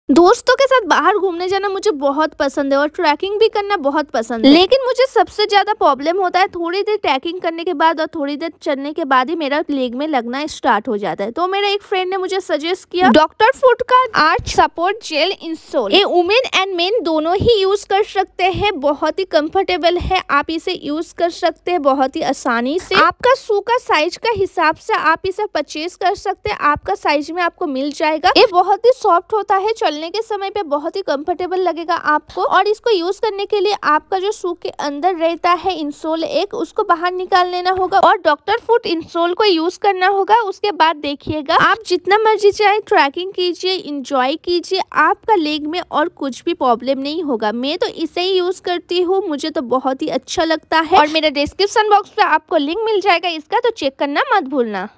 दोस्तों के साथ बाहर घूमने जाना मुझे बहुत पसंद है और ट्रैकिंग भी करना बहुत पसंद है। लेकिन मुझे सबसे ज्यादा प्रॉब्लम होता है थोड़ी देर ट्रैकिंग करने के बाद और थोड़ी देर चलने के बाद ही मेरा लेग में लगना स्टार्ट हो जाता है। तो मेरा एक फ्रेंड ने मुझे सजेस्ट किया डॉक्टर फुट का आर्च सपोर्ट जेल इंसोल। ये वुमेन एंड मेन दोनों ही यूज कर सकते हैं। बहुत ही कंफर्टेबल है, आप इसे यूज कर सकते हैं बहुत ही आसानी से। आपका शू का साइज का हिसाब से आप इसे परचेज कर सकते हैं, आपका साइज में आपको मिल जाएगा। ये बहुत ही सॉफ्ट होता है, चलने के समय पे बहुत ही कंफर्टेबल लगेगा आपको। और इसको यूज करने के लिए आपका जो शू के अंदर रहता है इंसोल एक, उसको बाहर निकाल लेना होगा और डॉक्टर फुट इंसोल को यूज करना होगा। उसके बाद देखिएगा आप जितना मर्जी चाहे ट्रैकिंग कीजिए, इंजॉय कीजिए, आपका लेग में और कुछ भी प्रॉब्लम नहीं होगा। मैं तो इसे ही यूज करती हूँ, मुझे तो बहुत ही अच्छा लगता है और मेरे डिस्क्रिप्शन बॉक्स पे आपको लिंक मिल जाएगा इसका, तो चेक करना मत भूलना।